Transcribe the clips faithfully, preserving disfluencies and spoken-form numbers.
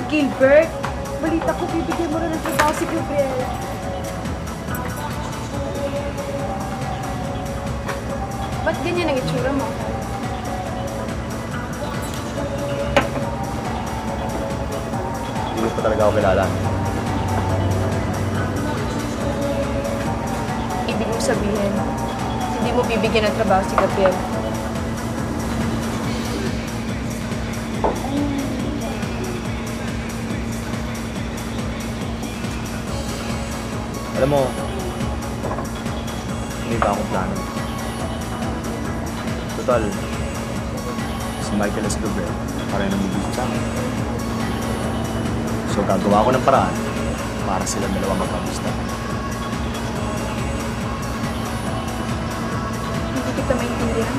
Gilbert, balita ko, bibigyan mo rin ng trabaho si Gabriel. Ba't ganyan ang itsura mo? Hindi ko pa talaga ako kilala. Ibig mo sabihin, hindi mo bibigyan ng trabaho si Gabriel. Alam mo, hindi ba akong plano? Total, si Michael at si Gabriel, parang namibigit sa akin. So gagawa ko ng paraan para silang dalawa magkamusta. Hindi kita maintindihan.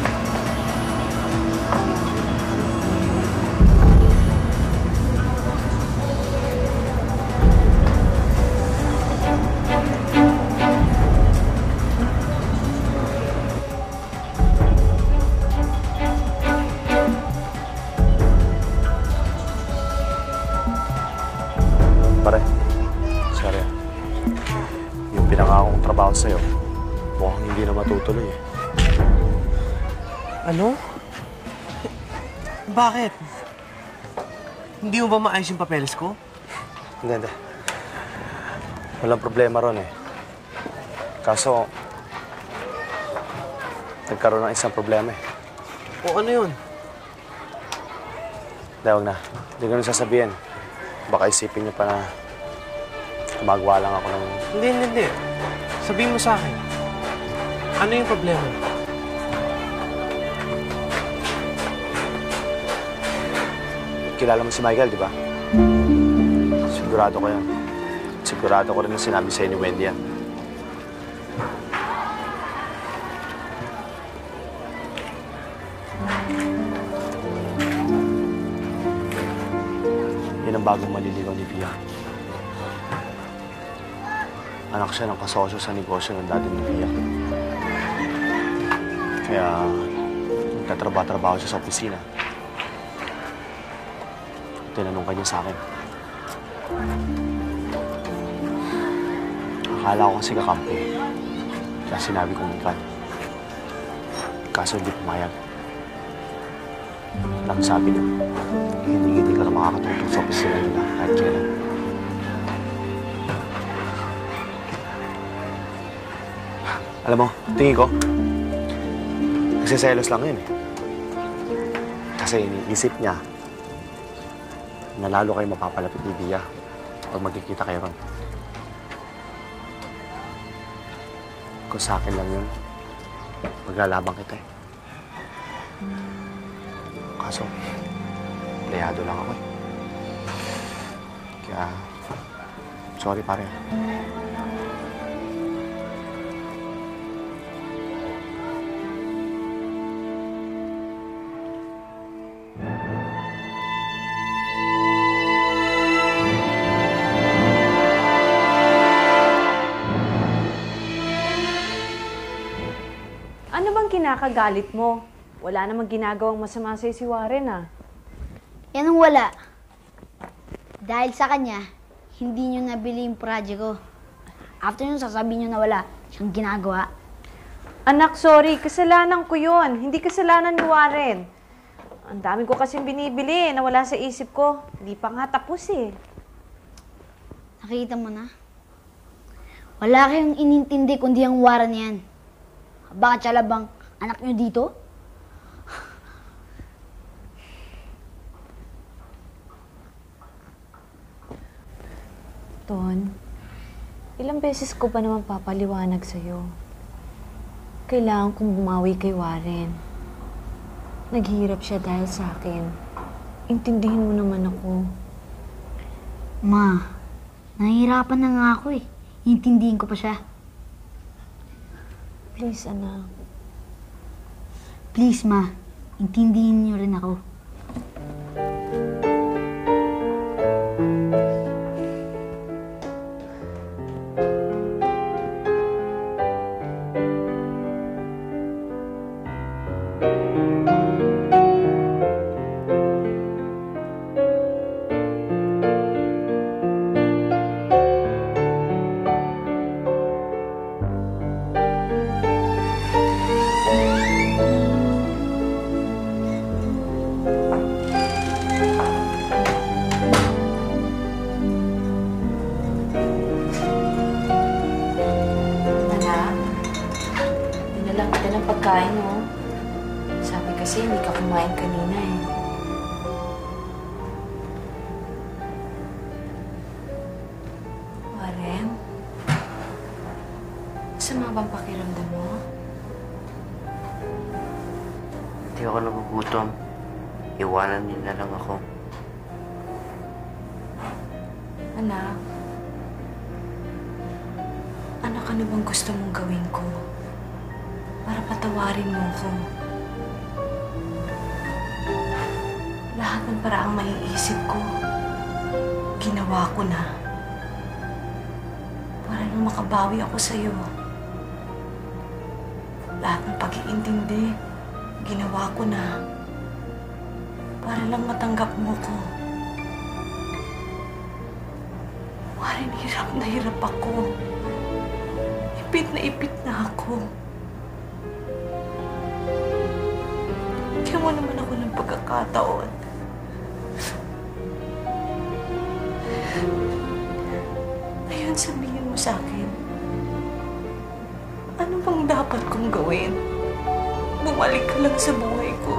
Pare, sorry. Yung pinangakong trabaho sa'yo, mukhang hindi na matutuloy eh. Ano? Bakit? Hindi mo ba maayos yung papeles ko? Hindi, hindi. Walang problema ron eh. Kaso, nagkaroon ng isang problema eh. O ano yun? Hindi, wag na. Hindi ko nang sasabihin. Baka isipin niyo pa na gumagawa lang ako ng... Hindi, hindi, hindi. Sabihin mo sa akin. Ano yung problema? Kilala mo si Michael, di ba? Sigurado ko yan. Sigurado ko rin na sinabi sa'yo ni Wendy yan. Yan ang bagong maliligaw ni Pia. Anak siya ng kasosyo sa negosyo ng dati ni Pia. Kaya, nagtatrabaho-trabaho siya sa opisina. Tinanong ka niya sa akin. Akala ko kasi kakampi. Kaya sinabi kong ikan. Kaso hindi pumayag. Alam sabi niya, hindi-hindi ka na makakatutong sa opisina nila kahit kailan. Alam mo, tingin ko, nagsiselos lang yun eh. Kasi iniisip niya na lalo kayo mapapalapit ni Bia pag magkikita kayo ron. Kung sa akin lang yun, maglalabang kita eh. Kaso, playado lang ako eh. Kaya, sorry pare. Ano bang kinakagalit mo? Wala namang ginagawang masama sa'yo si Warren, ah. Yan ang wala. Dahil sa kanya, hindi nyo nabili yung project ko. After nyo, sasabihin nyo na wala siyang ginagawa. Anak, sorry. Kasalanan ko yun. Hindi kasalanan ni Warren. Ang dami ko kasing binibili na wala sa isip ko. Hindi pa nga tapos, eh. Nakita mo na? Wala kayong inintindi kundi ang Warren yan. Baka tsala bang anak nyo dito? Ton, ilang beses ko pa naman papaliwanag sa'yo. Kailangan kong bumawi kay Warren. Naghihirap siya dahil sa akin. Intindihin mo naman ako. Ma, nahihirapan na nga ako eh. Intindihin ko pa siya. Please, anak. Please, ma. Intindihin niyo rin ako. lang kita ng pagkain, oh. Sabi kasi hindi ka kumain kanina, eh. Warren? Masama bang pakiramdam mo? Hindi ako nagugutom. Iwanan niyo na lang ako. Anak, ano ka na bang gusto mong gawin ko? Para patawarin mo ko. Lahat ng paraang maiisip ko, ginawa ko na. Para lang makabawi ako sa'yo. Lahat ng pag-iintindi, ginawa ko na. Para lang matanggap mo ko. Warren, hirap na hirap ako. Ipit na ipit na ako. Kaya mo naman ako ng pagkakataon. Ngayon, sabihin mo sa akin, ano bang dapat kong gawin? Bumalik ka lang sa buhay ko.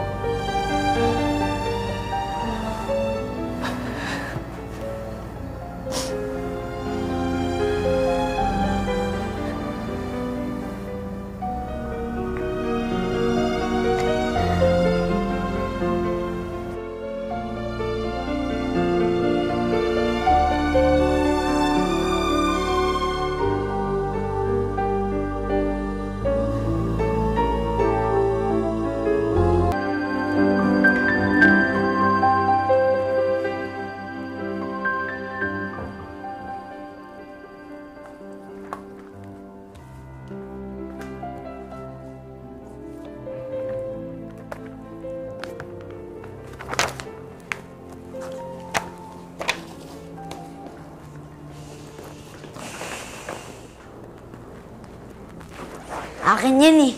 Akin yan eh.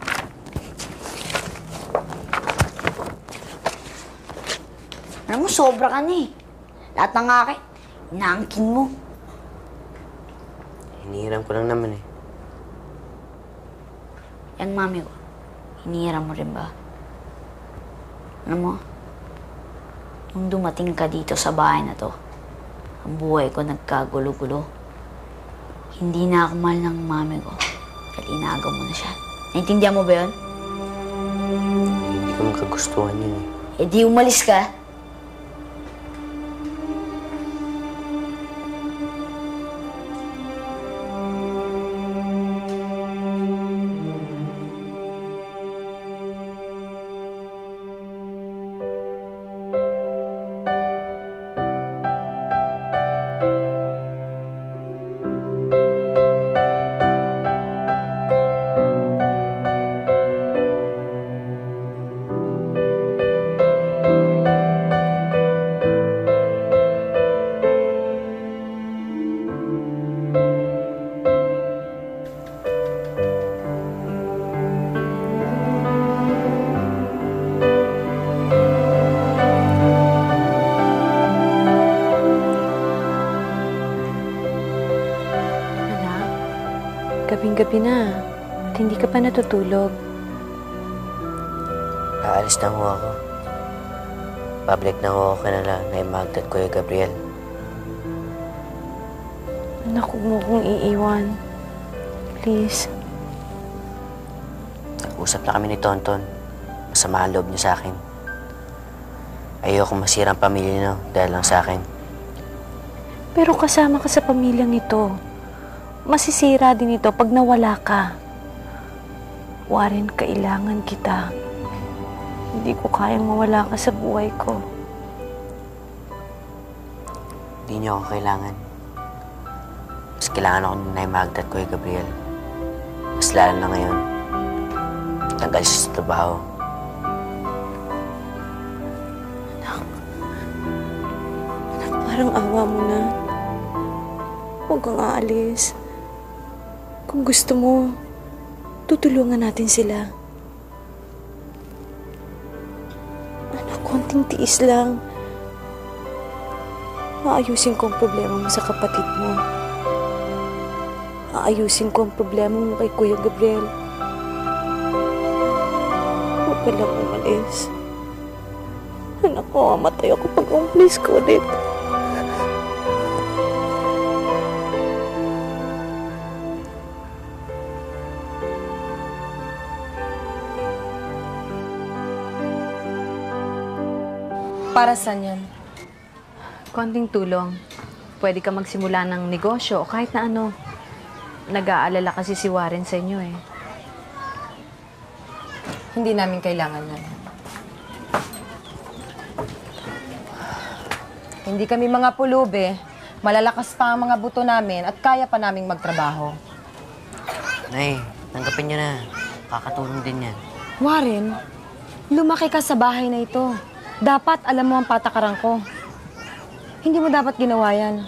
Alam mo, sobra ka na eh. Lahat ng akin, inaangkin mo. Hinihiram ko lang naman eh. Yan, mami ko. Hinihiram mo rin ba? Alam mo, nung dumating ka dito sa bahay na to, ang buhay ko nagkagulo-gulo. Hindi na ako mahal ng mami ko. Dahil inagaw mo na siya. Naintindihan mo ba yun? Hindi ko makagustuhan yun eh. Eh di umalis ka. Gabing-gabi na. At hindi ka pa natutulog. Aalis na ho ako. Public na ho ako kanila na Magda at Kuya Gabriel. Anak, huwag mo kong iiwan. Please. Nag-usap na kami ni Tonton. Masama ang loob niya sa akin. Ayoko masira ang pamilya niyo dahil lang sa akin. Pero kasama ka sa pamilyang ito. Masisira din ito pag nawala ka. Warren, kailangan kita. Hindi ko kayang mawala ka sa buhay ko. Hindi niyo ako kailangan. Mas kailangan ako ni Nay Magda at Kuya Gabriel. Mas lalo na ngayon. Tanggal siya sa trabaho. Anak. Anak, parang awa mo na. Huwag kang aalis. Kung gusto mo, tutulungan natin sila. Anak, konting tiis lang. Maayusin ko ang problema mo sa kapatid mo. Maayusin ko ang problema mo kay Kuya Gabriel. ka lang umalis. Anak ko, mamatay ako pag umalis ko ulit. Para saan yan? Konting tulong. Pwede ka magsimula ng negosyo o kahit na ano. Nag-aalala kasi si Warren sa inyo eh. Hindi namin kailangan yan. Hindi kami mga pulube. Malalakas pa ang mga buto namin at kaya pa naming magtrabaho. Nay, tanggapin niyo na. Kakatulong din yan. Warren, lumaki ka sa bahay na ito. Dapat alam mo ang patakaran ko. Hindi mo dapat ginawa yan.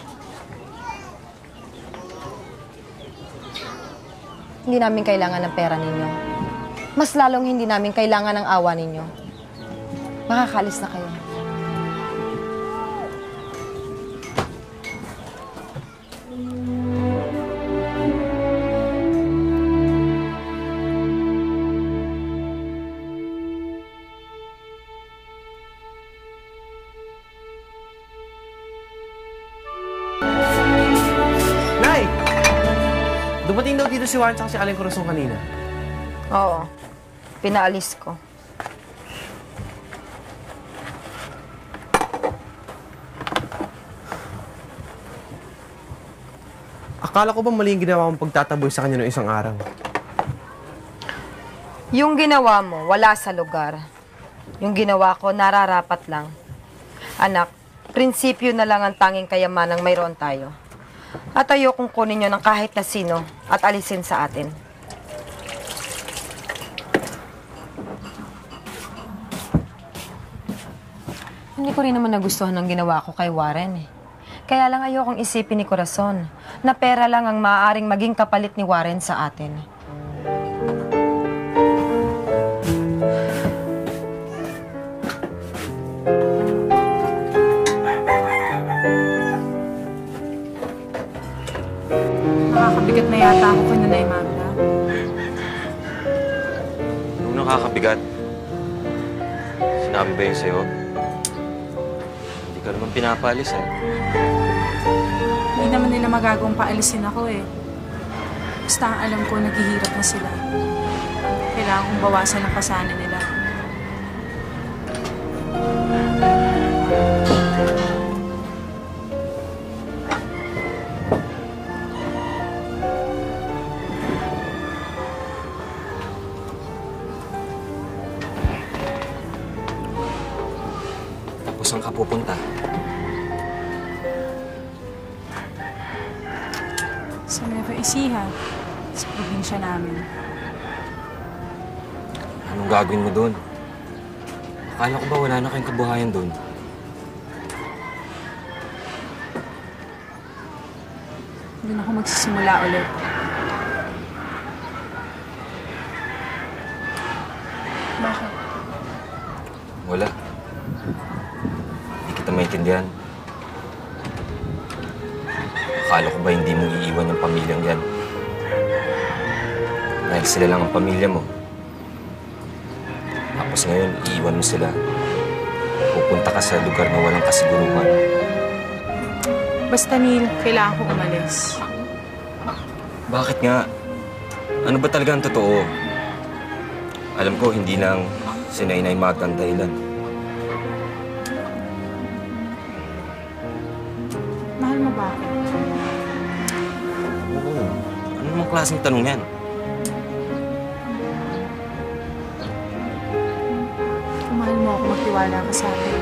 Hindi namin kailangan ng pera ninyo. Mas lalong hindi namin kailangan ng awa ninyo. Makakaalis na kayo. Nay! Dumating daw dito si Warren at si Aling Corazon kanina. Oo. Pinaalis ko. Akala ko ba mali yung ginawa mong pagtataboy sa kanya noong isang araw? Yung ginawa mo, wala sa lugar. Yung ginawa ko, nararapat lang. Anak, prinsipyo na lang ang tanging kayamanang mayroon tayo. At ayokong kunin nyo ng kahit na sino at alisin sa atin. Hindi ko rin naman nagustuhan ang ginawa ko kay Warren eh. Kaya lang ayokong isipin ni Corazon na pera lang ang maaaring maging kapalit ni Warren sa atin. Nakakabigat na yata ako kay Nanay Magda. Anong nakakabigat? Sinabi ba yun sa'yo? Hindi ka naman pinapalis eh. Hindi naman nila magagawang paalisin ako eh. Basta ang alam ko, naghihirap na sila. Kailangan kong bawasan ang pasanin nila. Tapos saan ka pupunta? Sa Nueva Ecija, sa probinsya namin. Anong gagawin mo doon? Akala ko ba wala na kayong kabuhayan doon? Doon ako magsisimula ulit. Bakit? Wala. Hindi kita maintindihan. Akala ko ba hindi mo iiwan yung pamilyang yan? Dahil sila lang ang pamilya mo. Tapos ngayon, iiwan mo sila. Pupunta ka sa lugar na walang kasiguruhan. Basta, Neil, kailangan ko umalis. Bakit nga? Ano ba talaga ang totoo? Alam ko, hindi lang si Nainay Magda ang dahilan. Mahal mo ba ako? Oo. Ano namang klaseng tanong yan? Kung mahal mo ako, magtiwala ka sa akin.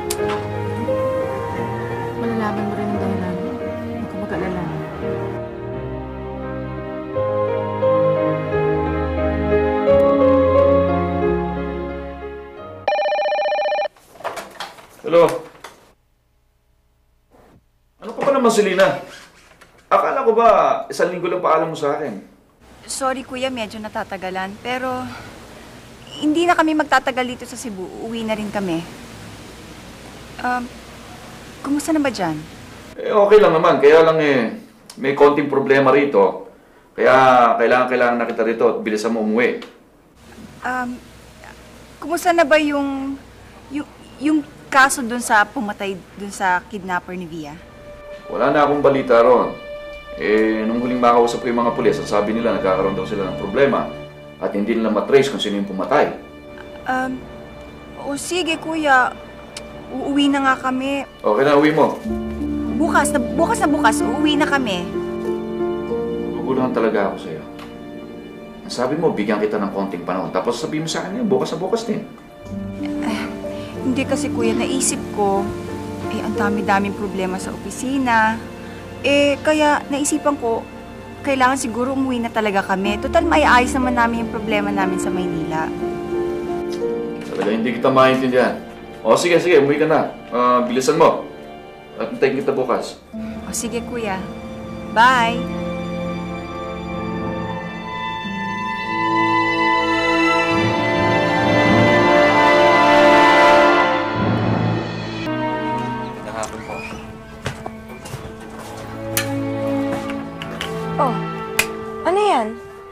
Malalaman mo rin ang dahilan. Huwag ka mag-alala. Hello? Ano ka ba naman, Selena? Akala ko ba isang linggo lang paalam mo sa akin? Sorry kuya, medyo natatagalan. Pero hindi na kami magtatagal dito sa Cebu. Uwi na rin kami. Um, kumusta na ba dyan? Eh, okay lang naman. Kaya lang eh, may konting problema rito. Kaya kailangan-kailangan na kita rito at bilisan mo umuwi. Um, kumusta na ba yung, yung, yung kaso dun sa pumatay dun sa kidnapper ni Via? Wala na akong balita ron. Eh, nung huling makausap ko yung mga pulis, ang sabi nila nagkakaroon daw sila ng problema at hindi nila matrace kung sino yung pumatay. Um, o sige kuya, uuwi na nga kami. Okay na, uwi mo. Bukas na bukas na bukas, uuwi na kami. Guguluhan talaga ako sa'yo. Ang sabi mo, bigyan kita ng konting panahon. Tapos sabihin mo sa akin, bukas na bukas din. Eh, hindi kasi kuya, naisip ko, eh, ang dami-daming problema sa opisina. Eh, kaya naisipan ko, kailangan siguro umuwi na talaga kami. Total, maiayos naman namin yung problema namin sa Maynila. Talaga hindi kita maintindihan. O sige, sige, umuwi ka na. Uh, bilisan mo. At hintayin kita bukas. O sige kuya. Bye! Nahapon po. Oh, ano yan?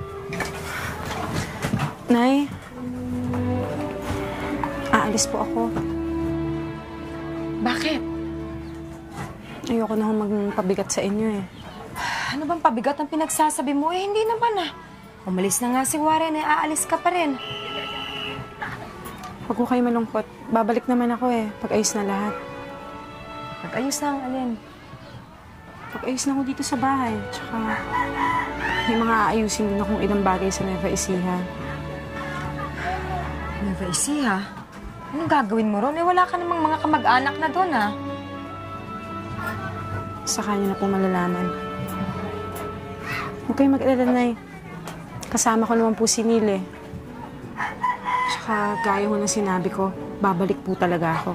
Nay, aalis po ako. Bakit? Ayoko na akong magpabigat sa inyo eh. Ano bang pabigat ang pinagsasabi mo? Eh, hindi naman ah. Umalis na nga si Warren, eh, aalis ka pa rin. Huwag ko kayo malungkot. Babalik naman ako eh, pag ayos na lahat. Pag-ayos na ang alin. Pag ayos na ako dito sa bahay. Tsaka, may mga aayusin din akong ilang bagay sa Nueva Ecija. Nueva Ecija? Anong gagawin mo ron? Eh, wala ka namang mga kamag-anak na doon ah. Sa kanya na po malalaman. Huwag kayong mag-alala, Nay. Kasama ko naman po si Neil eh. Tsaka gaya ho ng sinabi ko, babalik po talaga ako.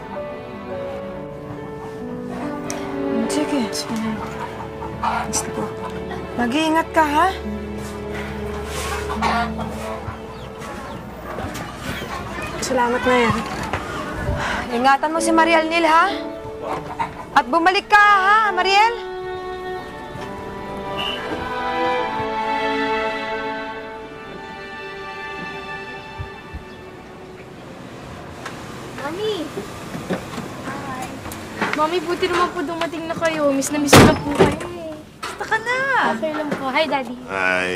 Sige. Sige na. Basta po. Mag-iingat ka, ha? Salamat na yan. Ingatan mo si Mariel, Neil, ha? At bumalik ka, ha, Mariel? Mami! Hi! Mami, buti naman po dumating na kayo. Miss na miss na po kayo eh. Basta ka na! Okay lang po. Hi, Daddy. Ay.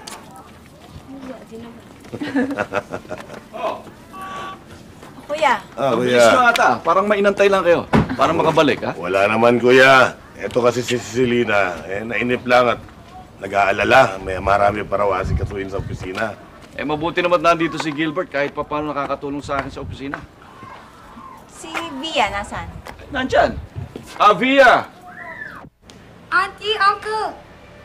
Kuya. Ah, Mabilis kuya. nyo ata. Parang mainantay lang kayo. Parang makabalik, ha? Wala naman, kuya. Ito kasi si Celina, eh, nainip lang at nag-aalala. May marami pa raw asikasuhin sa opisina. Eh, mabuti naman nandito si Gilbert kahit pa paano nakakatulong sa akin sa opisina. Si Via, nasan? Nandyan. Ah, Via! Auntie, Uncle!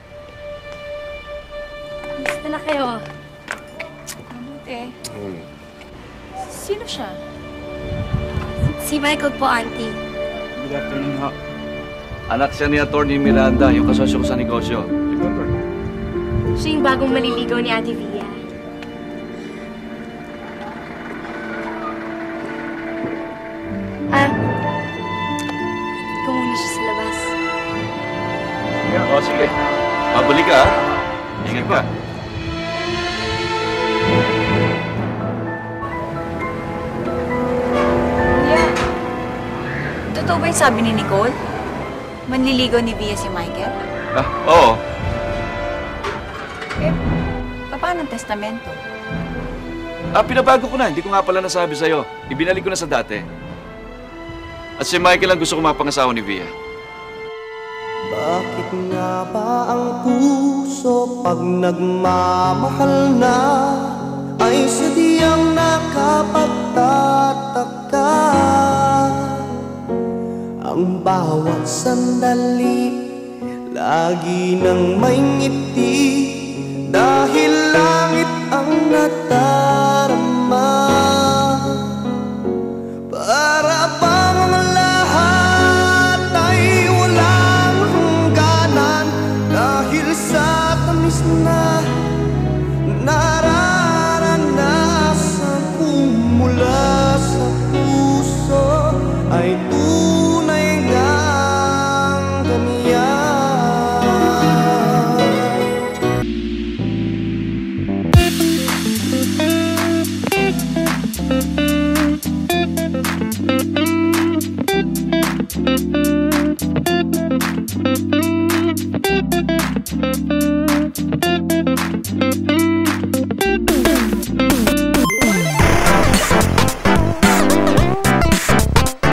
Gusto na kayo. Mabuti. Hmm. Sino siya? Si Michael po, Auntie. Good afternoon, ha? Anak siya ni Atty. Miranda, yung kasosyo ko sa negosyo. Remember? Siya yung bagong maliligaw ni Ate Via. Ah, ikaw muna siya sa labas. Sige, o sige. Pabalik ka, ha? Ingat ka. Kuya, totoo ba yung sabi ni Nicole? Manliligaw ni Via si Michael? Ah, oo. Eh, paano ang testamento? Ah, pinabago ko na. Hindi ko nga pala nasabi sa'yo. Ibinalik ko na sa dati. At si Michael ang gusto ko mapangasawa ni Via. Bakit nga ba ang puso pag nagmamahal na ay sadyang nakapagtataka? Ang bawat sandali lagi nang may ngiti dahil langit ang nadarama. Para bang ang lahat ay walang hangganan dahil sa tamis na na